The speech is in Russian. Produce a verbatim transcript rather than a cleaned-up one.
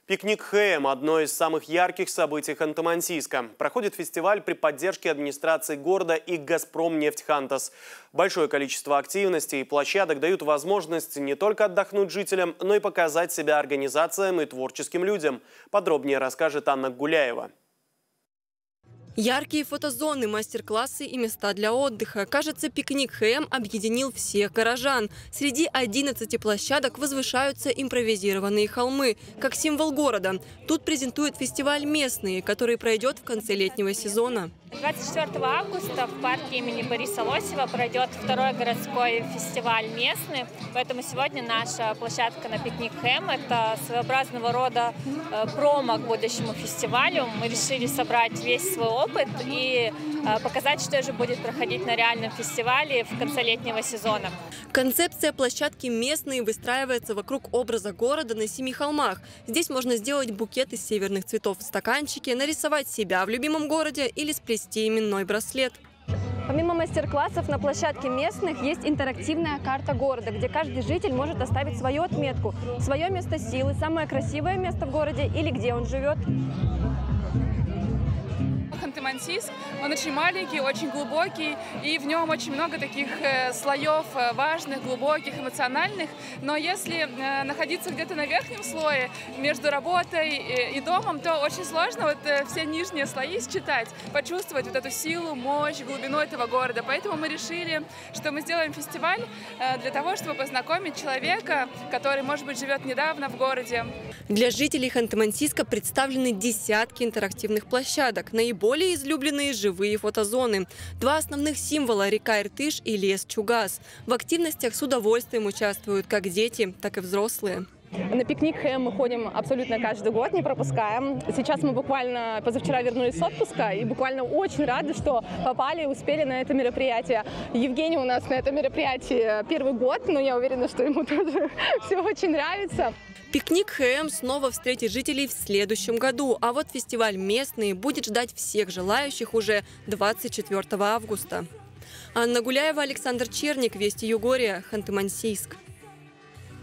Пикник ХЭМ – одно из самых ярких событий Ханты-Мансийска. Проходит фестиваль при поддержке администрации города и «Газпромнефть-Хантас». Большое количество активностей и площадок дают возможность не только отдохнуть жителям, но и показать себя организациям и творческим людям. Подробнее расскажет Анна Гуляева. Яркие фотозоны, мастер-классы и места для отдыха. Кажется, пикник ХЭМ объединил всех горожан. Среди одиннадцати площадок возвышаются импровизированные холмы, как символ города. Тут презентуют фестиваль «Местные», который пройдет в конце летнего сезона. двадцать четвёртого августа в парке имени Бориса Лосева пройдет второй городской фестиваль «Местный». Поэтому сегодня наша площадка на пикник ХЭМ – это своеобразного рода промо к будущему фестивалю. Мы решили собрать весь свой опыт и показать, что же будет проходить на реальном фестивале в конце летнего сезона. Концепция площадки «Местные» выстраивается вокруг образа города на семи холмах. Здесь можно сделать букет из северных цветов в стаканчике, нарисовать себя в любимом городе или сплести именной браслет. Помимо мастер-классов на площадке «Местных» есть интерактивная карта города, где каждый житель может оставить свою отметку, свое место силы, самое красивое место в городе или где он живет. Ханты-Мансийск, он очень маленький, очень глубокий, и в нем очень много таких э, слоев э, важных, глубоких, эмоциональных. Но если э, находиться где-то на верхнем слое, между работой и, и домом, то очень сложно вот э, все нижние слои считать, почувствовать вот эту силу, мощь, глубину этого города. Поэтому мы решили, что мы сделаем фестиваль э, для того, чтобы познакомить человека, который, может быть, живет недавно в городе. Для жителей Ханты-Мансийска представлены десятки интерактивных площадок. Наиболее излюбленные живые фотозоны. Два основных символа – река Иртыш и лес Чугас. В активностях с удовольствием участвуют как дети, так и взрослые. На пикник ХЭМ мы ходим абсолютно каждый год, не пропускаем. Сейчас мы буквально позавчера вернулись с отпуска и буквально очень рады, что попали и успели на это мероприятие. Евгений у нас на это мероприятие первый год, но я уверена, что ему тоже все очень нравится. Пикник ХЭМ снова встретит жителей в следующем году, а вот фестиваль «Местные» будет ждать всех желающих уже двадцать четвёртого августа. Анна Гуляева, Александр Черник, Вести Югория, Ханты-Мансийск.